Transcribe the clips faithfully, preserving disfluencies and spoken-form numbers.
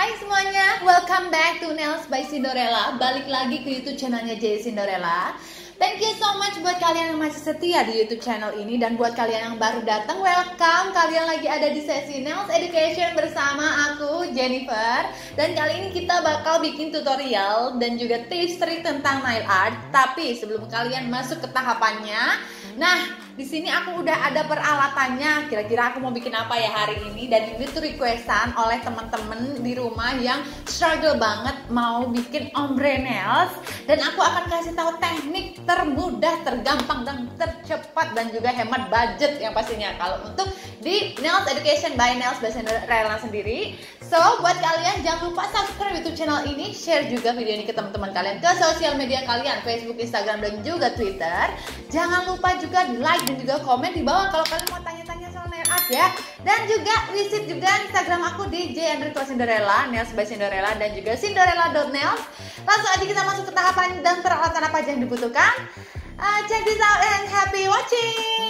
Hai semuanya, welcome back to Nails by Cinderella. Balik lagi ke YouTube channelnya J Cinderella. Thank you so much buat kalian yang masih setia di YouTube channel ini. Dan buat kalian yang baru datang, welcome. Kalian lagi ada di sesi Nails Education bersama aku, Jennifer. Dan kali ini kita bakal bikin tutorial dan juga tips trik tentang nail art. Tapi sebelum kalian masuk ke tahapannya, nah, di sini aku udah ada peralatannya. Kira-kira aku mau bikin apa ya hari ini? Dan ini tuh requestan oleh teman-teman di rumah yang struggle banget mau bikin ombre nails. Dan aku akan kasih tahu teknik termudah, tergampang, dan tercepat, dan juga hemat budget yang pastinya kalau untuk di Nails Education by Nails by Cinderella sendiri. So, buat kalian jangan lupa subscribe YouTube channel ini, share juga video ini ke teman-teman kalian, ke sosial media kalian, Facebook, Instagram, dan juga Twitter. Jangan lupa juga di like dan juga komen di bawah kalau kalian mau tanya-tanya soal nail art ya. Dan juga visit juga Instagram aku di J underscore Cinderella, Nails by Cinderella, dan juga cinderella dot nails. Langsung aja kita masuk ke tahapan dan peralatan apa aja yang dibutuhkan. uh, Check this out and happy watching.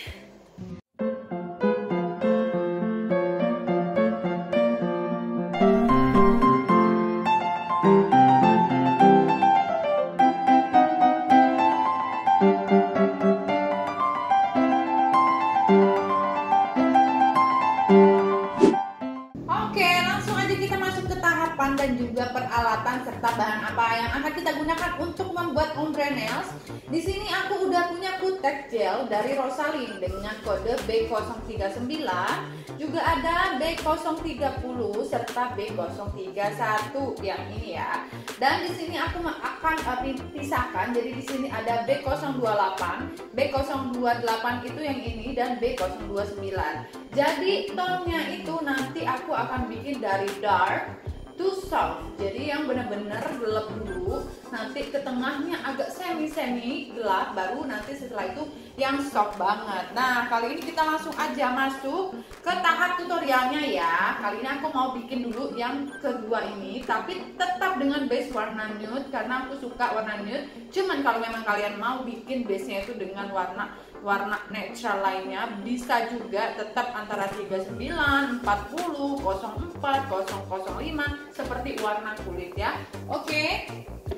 Dan juga peralatan serta bahan apa yang akan kita gunakan untuk membuat ombre nails. Di sini aku udah punya kutek gel dari Rosalind dengan kode B nol tiga sembilan, juga ada B nol tiga nol serta B nol tiga satu yang ini ya. Dan di sini aku akan pisahkan. Jadi di sini ada B nol dua delapan, B nol dua delapan itu yang ini, dan B nol dua sembilan. Jadi tone-nya itu nanti aku akan bikin dari dark to soft, jadi yang benar-benar gelap dulu, nanti ke tengahnya agak semi-semi gelap, baru nanti setelah itu yang soft banget. Nah, kali ini kita langsung aja masuk ke tahap tutorialnya ya. Kali ini aku mau bikin dulu yang kedua ini, tapi tetap dengan base warna nude karena aku suka warna nude. Cuman kalau memang kalian mau bikin base-nya itu dengan warna warna natural lainnya, bisa juga tetap antara tiga puluh sembilan, empat puluh, nol empat, nol nol lima seperti warna kulit ya. Oke.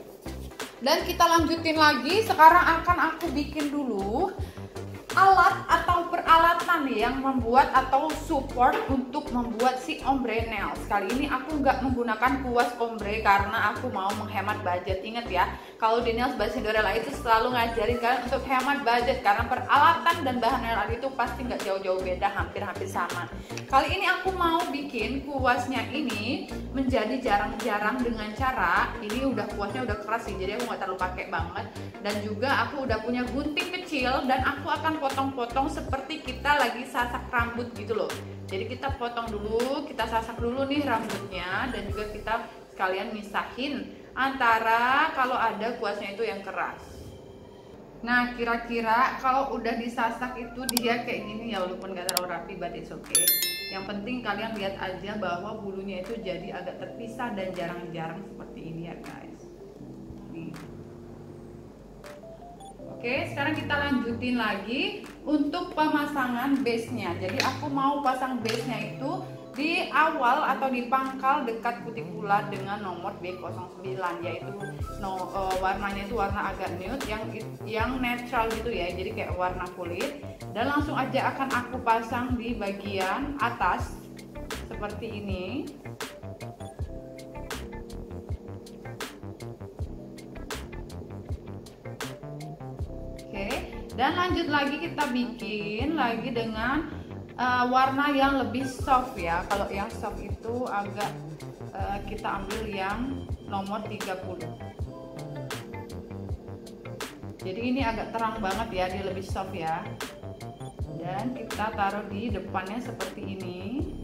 Dan kita lanjutin lagi. Sekarang akan aku bikin dulu alat atau peralatan yang membuat atau support untuk membuat si ombre nails. Kali ini aku nggak menggunakan kuas ombre karena aku mau menghemat budget. Ingat ya, kalau di Nails by Cinderella itu selalu ngajarin kalian untuk hemat budget karena peralatan dan bahan nail art itu pasti nggak jauh-jauh beda, hampir-hampir sama. Kali ini aku mau bikin kuasnya ini menjadi jarang-jarang dengan cara ini udah kuasnya udah keras sih, jadi aku nggak terlalu pakai banget. Dan juga aku udah punya gunting kecil dan aku akan potong-potong seperti kita lagi sasak rambut gitu loh. Jadi kita potong dulu, kita sasak dulu nih rambutnya, dan juga kita sekalian misahin antara kalau ada kuasnya itu yang keras. Nah, kira-kira kalau udah disasak itu dia kayak gini ya, walaupun gak terlalu rapi, but it's okay. Yang penting kalian lihat aja bahwa bulunya itu jadi agak terpisah dan jarang-jarang seperti ini ya guys. Nih. Oke, sekarang kita lanjutin lagi untuk pemasangan base-nya. Jadi aku mau pasang base-nya itu di awal atau di pangkal dekat kutikula dengan nomor B nol sembilan, yaitu no, uh, warnanya itu warna agak nude yang yang natural gitu ya, jadi kayak warna kulit. Dan langsung aja akan aku pasang di bagian atas seperti ini. Dan lanjut lagi kita bikin lagi dengan uh, warna yang lebih soft ya. Kalau yang soft itu agak uh, kita ambil yang nomor tiga puluh. Jadi ini agak terang banget ya, dia lebih soft ya. Dan kita taruh di depannya seperti ini.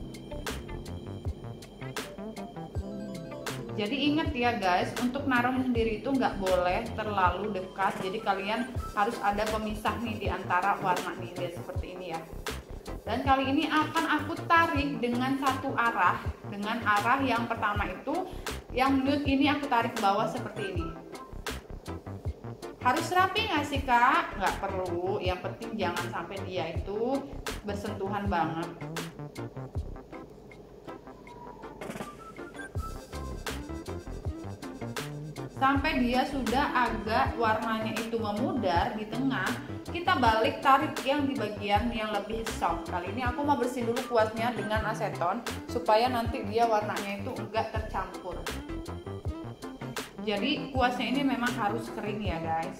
Jadi ingat ya guys, untuk naruhnya sendiri itu nggak boleh terlalu dekat. Jadi kalian harus ada pemisah nih di antara warna nih, seperti ini ya. Dan kali ini akan aku tarik dengan satu arah, dengan arah yang pertama itu yang nude ini aku tarik ke bawah seperti ini. Harus rapi nggak sih kak? Nggak perlu, yang penting jangan sampai dia itu bersentuhan banget. sampai dia sudah agak warnanya itu memudar di tengah, kita balik tarik yang di bagian yang lebih soft. Kali ini aku mau bersihin dulu kuasnya dengan aseton supaya nanti dia warnanya itu enggak tercampur. Jadi kuasnya ini memang harus kering ya guys.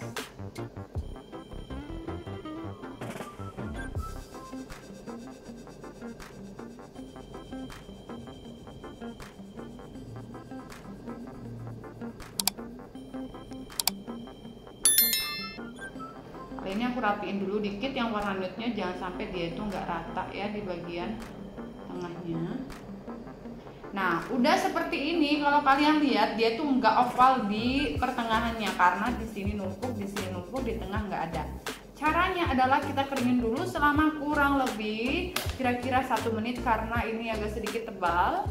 Kali ini aku rapiin dulu dikit yang warna nude-nya, jangan sampai dia itu nggak rata ya di bagian tengahnya. Nah, udah seperti ini. Kalau kalian lihat dia tuh nggak oval di pertengahannya karena di sini numpuk, di sini numpuk, di tengah nggak ada. Caranya adalah kita keringin dulu selama kurang lebih kira-kira satu menit karena ini agak sedikit tebal.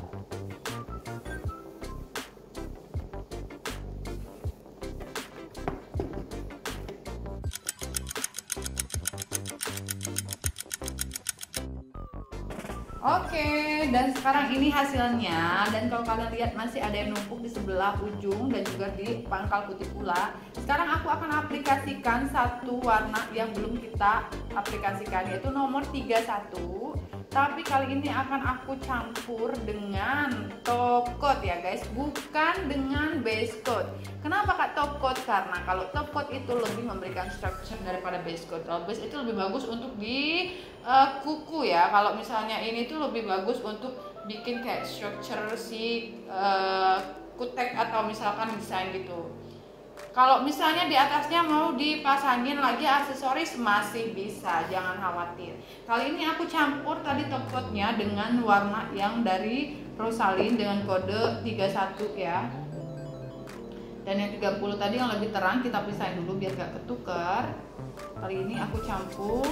Oke, dan sekarang ini hasilnya. Dan kalau kalian lihat masih ada yang numpuk di sebelah ujung dan juga di pangkal putih pula. Sekarang aku akan aplikasikan satu warna yang belum kita aplikasikan, yaitu nomor tiga puluh satu. Tapi kali ini akan aku campur dengan top coat ya guys, bukan dengan base coat. Kenapa kak top coat? Karena kalau top coat itu lebih memberikan structure daripada base coat. Kalau base itu lebih bagus untuk di uh, kuku ya. Kalau misalnya ini tuh lebih bagus untuk bikin kayak structure si uh, kutek atau misalkan desain gitu. Kalau misalnya di atasnya mau dipasangin lagi aksesoris masih bisa, jangan khawatir. Kali ini aku campur tadi top coatnya dengan warna yang dari Rosalind dengan kode tiga puluh satu ya. Dan yang tiga puluh tadi yang lebih terang kita pisahin dulu biar gak ketukar. Kali ini aku campur.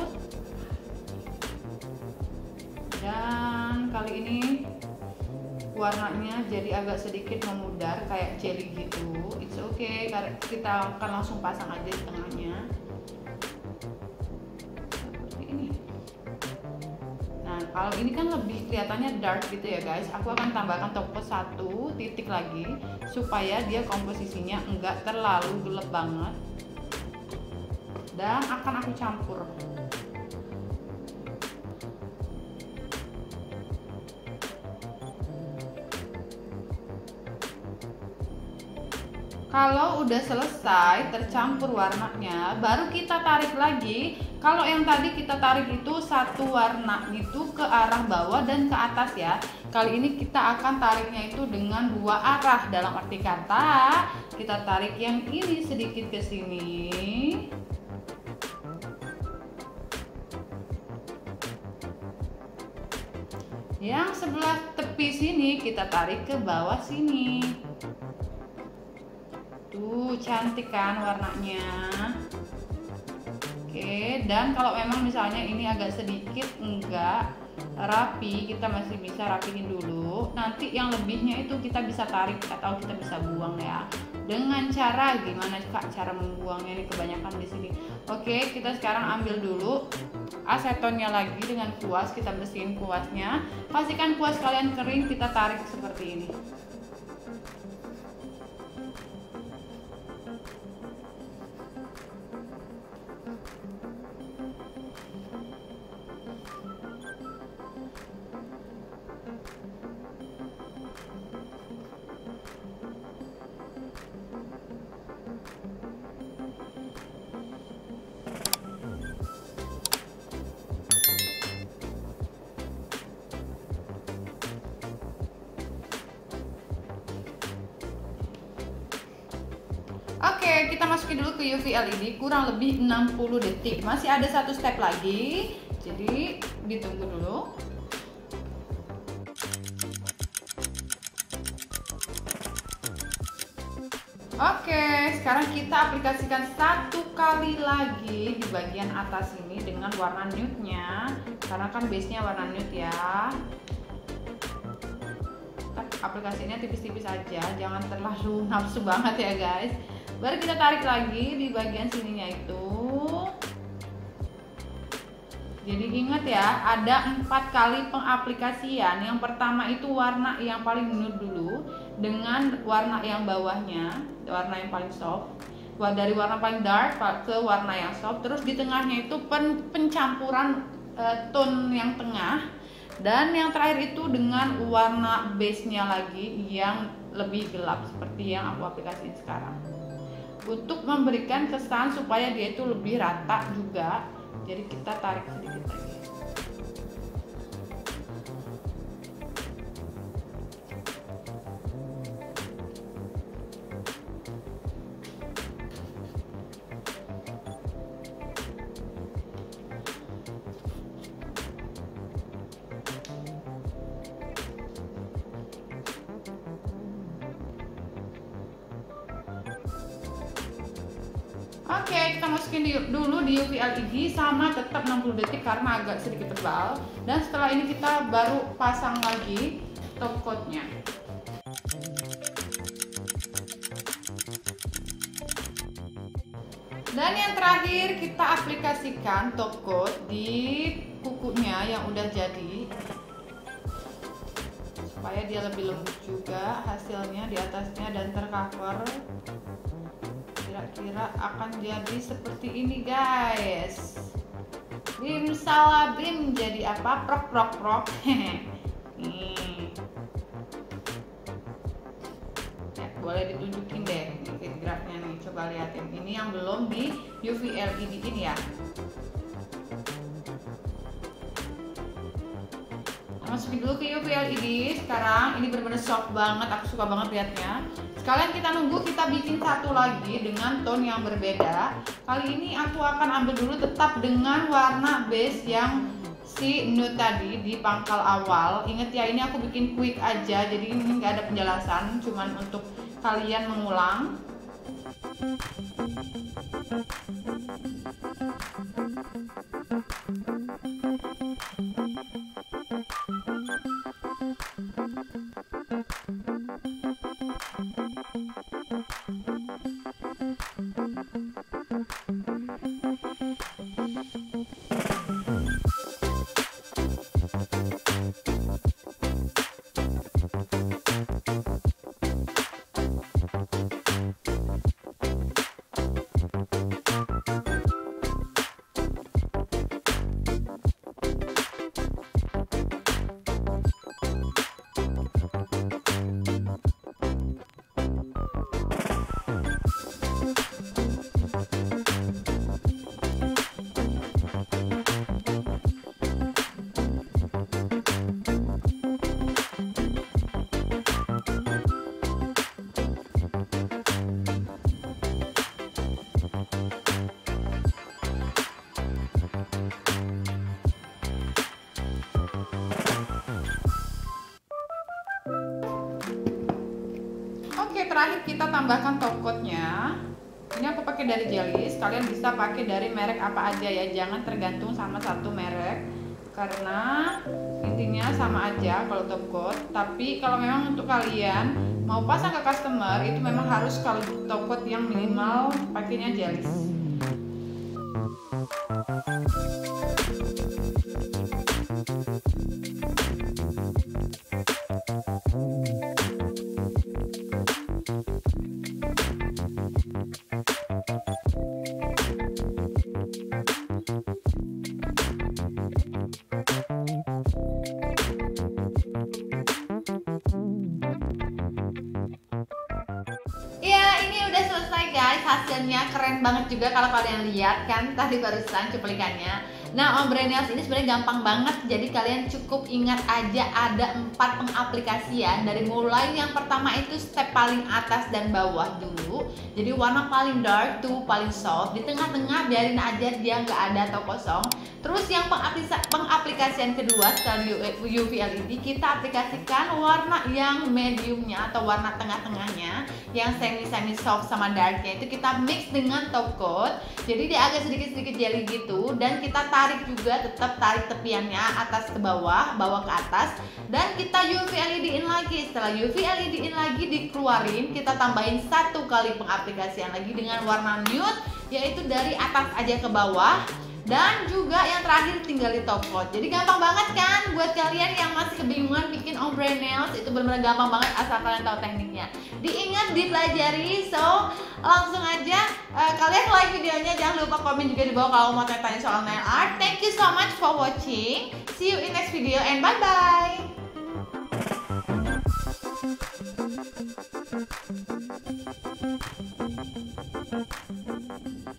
Dan kali ini warnanya jadi agak sedikit memudar kayak jelly gitu. It's okay, kita akan langsung pasang aja di tengahnya seperti ini. Nah kalau ini kan lebih kelihatannya dark gitu ya guys, aku akan tambahkan top coat satu titik lagi supaya dia komposisinya enggak terlalu gelap banget, dan akan aku campur. Kalau udah selesai tercampur warnanya, baru kita tarik lagi. Kalau yang tadi kita tarik itu satu warna itu ke arah bawah dan ke atas ya. Kali ini kita akan tariknya itu dengan dua arah. Dalam arti kata, kita tarik yang ini sedikit ke sini. Yang sebelah tepi sini kita tarik ke bawah sini. Tuh cantik kan warnanya. Oke, dan kalau memang misalnya ini agak sedikit enggak rapi, kita masih bisa rapiin dulu. Nanti yang lebihnya itu kita bisa tarik atau kita bisa buang ya. Dengan cara gimana kak cara membuangnya, ini kebanyakan di sini. Oke, kita sekarang ambil dulu asetonnya lagi dengan kuas, kita bersihin kuasnya. Pastikan kuas kalian kering, kita tarik seperti ini. Oke, kita masukin dulu ke U V L E D kurang lebih enam puluh detik. Masih ada satu step lagi, jadi ditunggu dulu. Oke, sekarang kita aplikasikan satu kali lagi di bagian atas ini dengan warna nude-nya, karena kan base-nya warna nude ya. Aplikasinya tipis-tipis aja, jangan terlalu nafsu banget ya guys. Baru kita tarik lagi di bagian sininya itu. Jadi ingat ya, ada empat kali pengaplikasian. Yang pertama itu warna yang paling nude dulu, dengan warna yang bawahnya, warna yang paling soft, dari warna paling dark ke warna yang soft, terus di tengahnya itu pen, pencampuran uh, tone yang tengah, dan yang terakhir itu dengan warna base-nya lagi yang lebih gelap seperti yang aku aplikasiin sekarang, untuk memberikan kesan supaya dia itu lebih rata juga. Jadi kita tarik sedikit lagi. Oke, kita masukin di, dulu di U V L E D sama tetap enam puluh detik karena agak sedikit tebal. Dan setelah ini kita baru pasang lagi top coatnya. Dan yang terakhir kita aplikasikan top coat di kukunya yang udah jadi, supaya dia lebih lembut juga hasilnya di atasnya dan tercover. Kira-kira akan jadi seperti ini guys. Bim salah bim jadi apa? Prok prok prok. Nih. Ya, boleh ditunjukin deh nih geraknya nih. Coba liatin. Ini yang belum di U V L E D ini ya. Masukin dulu ke U V L E D sekarang. Ini benar-benar soft banget, aku suka banget liatnya. Sekalian kita nunggu, kita bikin satu lagi dengan tone yang berbeda. Kali ini aku akan ambil dulu tetap dengan warna base yang si nude tadi di pangkal awal. Ingat ya, ini aku bikin quick aja, jadi ini nggak ada penjelasan, cuman untuk kalian mengulang. Terakhir kita tambahkan top coatnya. Ini aku pakai dari Jellies. Kalian bisa pakai dari merek apa aja ya, jangan tergantung sama satu merek karena intinya sama aja kalau top coat. Tapi kalau memang untuk kalian mau pasang ke customer, itu memang harus kalau top coat yang minimal pakainya Jellies. Guys, hasilnya keren banget juga kalau kalian lihat kan tadi barusan cuplikannya. Nah, ombre nails ini sebenarnya gampang banget, jadi kalian cukup ingat aja ada empat pengaplikasian. Dari mulai yang pertama itu step paling atas dan bawah dulu, jadi warna paling dark tuh paling soft, di tengah-tengah biarin aja dia nggak ada atau kosong. Terus yang pengaplikasian kedua setelah U V L E D, kita aplikasikan warna yang mediumnya atau warna tengah-tengahnya yang semi-semi soft sama darknya itu kita mix dengan top coat, jadi dia agak sedikit-sedikit jelly gitu. Dan kita tarik juga, tetap tarik tepiannya atas ke bawah, bawah ke atas, dan kita U V L E D-in lagi. Setelah U V L E D-in lagi dikeluarin, kita tambahin satu kali pengaplikasian lagi dengan warna nude, yaitu dari atas aja ke bawah. Dan juga yang terakhir tinggal di top coat. Jadi gampang banget kan buat kalian yang masih kebingungan bikin ombre nails, itu benar-benar gampang banget asal kalian tahu tekniknya. Diingat, dipelajari. So langsung aja uh, kalian like videonya, jangan lupa komen juga di bawah kalau mau tanya soal nail art. Thank you so much for watching. See you in next video and bye bye.